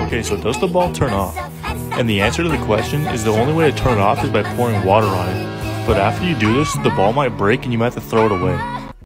Okay, so does the ball turn off? And the answer to the question is the only way to turn it off is by pouring water on it. But after you do this, the ball might break and you might have to throw it away.